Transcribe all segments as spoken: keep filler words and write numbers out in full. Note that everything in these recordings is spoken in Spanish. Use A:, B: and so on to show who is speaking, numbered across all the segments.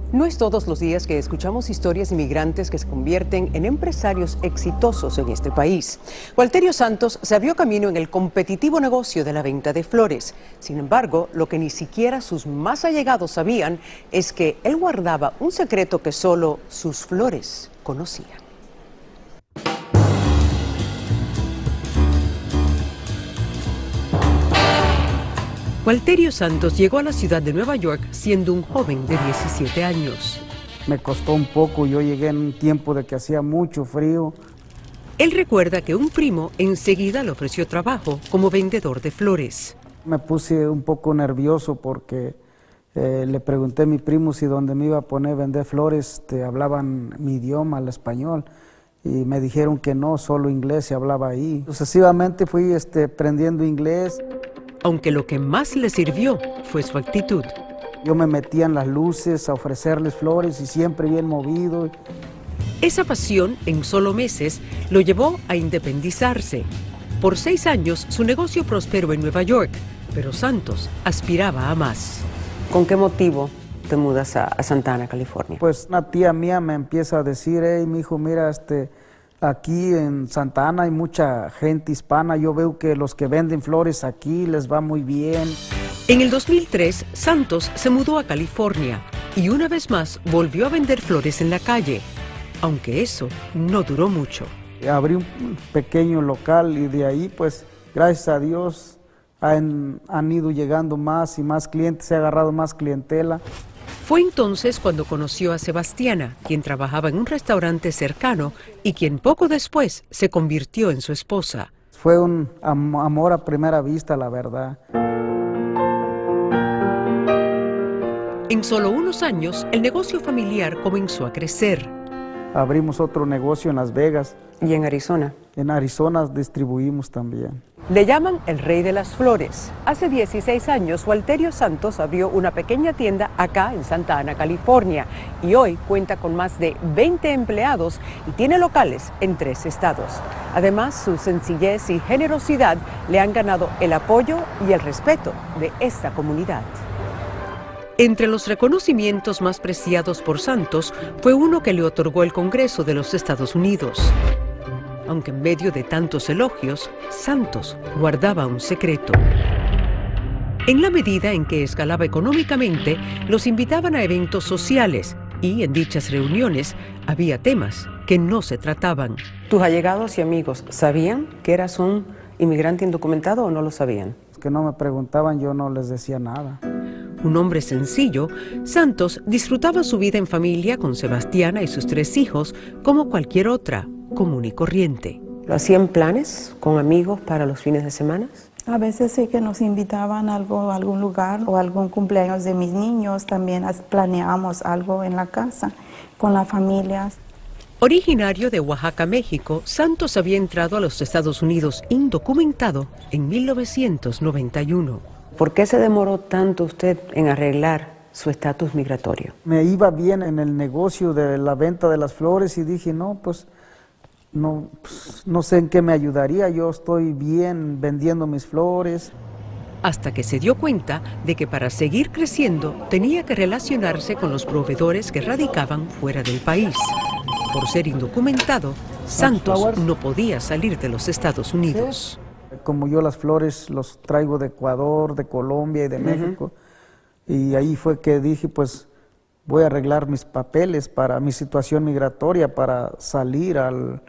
A: No es todos los días que escuchamos historias de inmigrantes que se convierten en empresarios exitosos en este país. Walterio Santos se abrió camino en el competitivo negocio de la venta de flores. Sin embargo, lo que ni siquiera sus más allegados sabían es que él guardaba un secreto que solo sus flores conocían. Walterio Santos llegó a la ciudad de Nueva York siendo un joven de diecisiete años.
B: Me costó un poco, yo llegué en un tiempo de que hacía mucho frío.
A: Él recuerda que un primo enseguida le ofreció trabajo como vendedor de flores.
B: Me puse un poco nervioso porque eh, le pregunté a mi primo si donde me iba a poner a vender flores te hablaban mi idioma, el español, y me dijeron que no, solo inglés se hablaba ahí. Sucesivamente fui este, aprendiendo inglés.
A: Aunque lo que más le sirvió fue su actitud.
B: Yo me metía en las luces a ofrecerles flores y siempre bien movido.
A: Esa pasión, en solo meses, lo llevó a independizarse. Por seis años, su negocio prosperó en Nueva York, pero Santos aspiraba a más. ¿Con qué motivo te mudas a, a Santa Ana, California?
B: Pues una tía mía me empieza a decir, hey, mi hijo, mira, este... aquí en Santa Ana hay mucha gente hispana, yo veo que los que venden flores aquí les va muy bien.
A: En el dos mil tres, Santos se mudó a California y una vez más volvió a vender flores en la calle, aunque eso no duró mucho.
B: Abrí un pequeño local y de ahí, pues, gracias a Dios, han, han ido llegando más y más clientes, se ha agarrado más clientela.
A: Fue entonces cuando conoció a Sebastiana, quien trabajaba en un restaurante cercano y quien poco después se convirtió en su esposa.
B: Fue un am amor a primera vista, la verdad.
A: En solo unos años, el negocio familiar comenzó a crecer.
B: Abrimos otro negocio en Las Vegas.
A: ¿Y en Arizona?
B: En Arizona distribuimos también.
A: Le llaman el rey de las flores. Hace dieciséis años, Walterio Santos abrió una pequeña tienda acá en Santa Ana, California, y hoy cuenta con más de veinte empleados y tiene locales en tres estados. Además, su sencillez y generosidad le han ganado el apoyo y el respeto de esta comunidad. Entre los reconocimientos más preciados por Santos fue uno que le otorgó el Congreso de los Estados Unidos. Aunque en medio de tantos elogios, Santos guardaba un secreto. En la medida en que escalaba económicamente, los invitaban a eventos sociales y en dichas reuniones había temas que no se trataban. ¿Tus allegados y amigos sabían que eras un inmigrante indocumentado o no lo sabían?
B: Los que no me preguntaban, yo no les decía nada.
A: Un hombre sencillo, Santos disfrutaba su vida en familia con Sebastiana y sus tres hijos como cualquier otra, común y corriente. ¿Lo hacían planes con amigos para los fines de semana?
C: A veces sí que nos invitaban a algo, a algún lugar o algún cumpleaños de mis niños, también planeábamos algo en la casa con la familia.
A: Originario de Oaxaca, México, Santos había entrado a los Estados Unidos indocumentado en mil novecientos noventa y uno. ¿Por qué se demoró tanto usted en arreglar su estatus migratorio?
B: Me iba bien en el negocio de la venta de las flores y dije, no, pues no, pues, no sé en qué me ayudaría, yo estoy bien vendiendo mis flores.
A: Hasta que se dio cuenta de que para seguir creciendo tenía que relacionarse con los proveedores que radicaban fuera del país. Por ser indocumentado, Santos no podía salir de los Estados Unidos.
B: Como yo las flores los traigo de Ecuador, de Colombia y de México, uh-huh. Y ahí fue que dije, pues voy a arreglar mis papeles para mi situación migratoria, para salir al,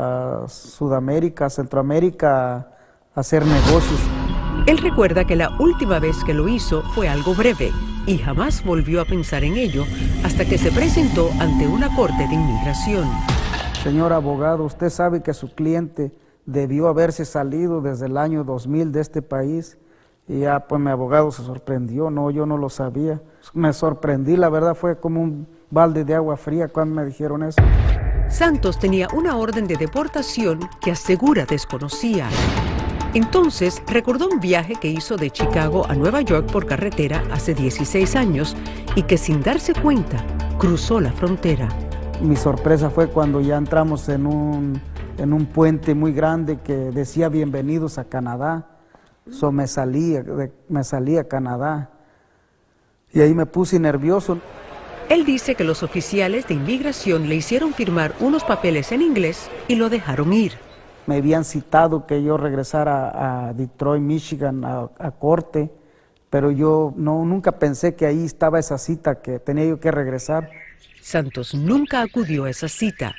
B: a Sudamérica, a Centroamérica, a hacer negocios.
A: Él recuerda que la última vez que lo hizo fue algo breve y jamás volvió a pensar en ello hasta que se presentó ante una corte de inmigración.
B: Señor abogado, usted sabe que su cliente debió haberse salido desde el año dos mil de este país y ya pues mi abogado se sorprendió, no, yo no lo sabía. Me sorprendí, la verdad fue como un balde de agua fría cuando me dijeron eso.
A: Santos tenía una orden de deportación que asegura desconocía. Entonces recordó un viaje que hizo de Chicago a Nueva York por carretera hace dieciséis años y que sin darse cuenta cruzó la frontera.
B: Mi sorpresa fue cuando ya entramos en un, en un puente muy grande que decía bienvenidos a Canadá. So me salí, me salí a Canadá y ahí me puse nervioso.
A: Él dice que los oficiales de inmigración le hicieron firmar unos papeles en inglés y lo dejaron ir.
B: Me habían citado que yo regresara a Detroit, Michigan, a, a corte, pero yo no, nunca pensé que ahí estaba esa cita, que tenía yo que regresar.
A: Santos nunca acudió a esa cita.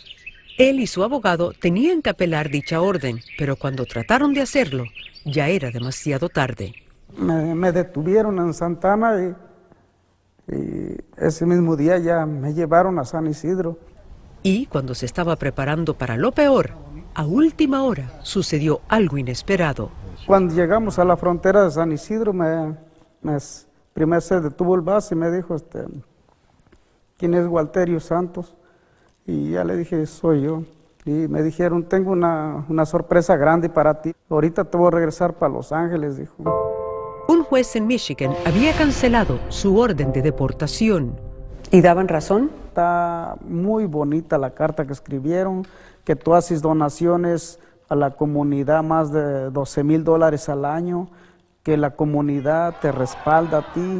A: Él y su abogado tenían que apelar dicha orden, pero cuando trataron de hacerlo, ya era demasiado tarde.
B: Me, me detuvieron en Santa Ana y, y ese mismo día ya me llevaron a San Isidro.
A: Y cuando se estaba preparando para lo peor, a última hora sucedió algo inesperado.
B: Cuando llegamos a la frontera de San Isidro, me, me, primero se detuvo el bus y me dijo, este, ¿quién es Walterio Santos? Y ya le dije, soy yo. Y me dijeron, tengo una, una sorpresa grande para ti. Ahorita te voy a regresar para Los Ángeles, dijo.
A: Un juez en Michigan había cancelado su orden de deportación. ¿Y daban razón?
B: Está muy bonita la carta que escribieron, que tú haces donaciones a la comunidad más de doce mil dólares al año, que la comunidad te respalda a ti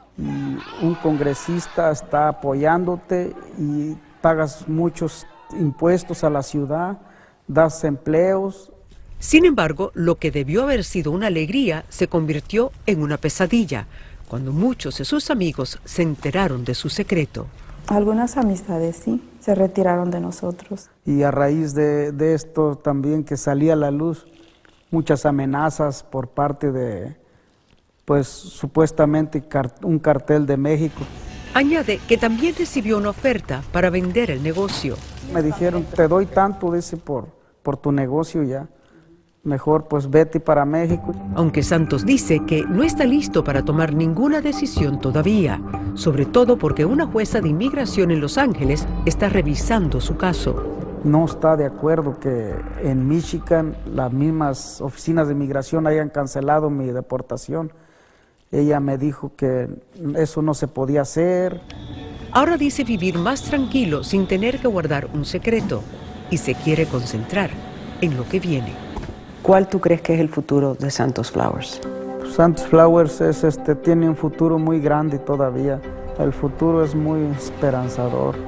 B: y un congresista está apoyándote y pagas muchos impuestos a la ciudad, das empleos.
A: Sin embargo, lo que debió haber sido una alegría se convirtió en una pesadilla, cuando muchos de sus amigos se enteraron de su secreto.
C: Algunas amistades sí, se retiraron de nosotros.
B: Y a raíz de, de esto también que salía a la luz, muchas amenazas por parte de, pues supuestamente un cartel de México.
A: Añade que también recibió una oferta para vender el negocio.
B: Me dijeron, te doy tanto, dice, por, por tu negocio ya. Mejor pues vete para México.
A: Aunque Santos dice que no está listo para tomar ninguna decisión todavía, sobre todo porque una jueza de inmigración en Los Ángeles está revisando su caso.
B: No está de acuerdo que en Michigan las mismas oficinas de inmigración hayan cancelado mi deportación. Ella me dijo que eso no se podía hacer.
A: Ahora dice vivir más tranquilo sin tener que guardar un secreto y se quiere concentrar en lo que viene. ¿Cuál tú crees que es el futuro de Santos Flowers?
B: Santos Flowers es, este, tiene un futuro muy grande todavía. El futuro es muy esperanzador.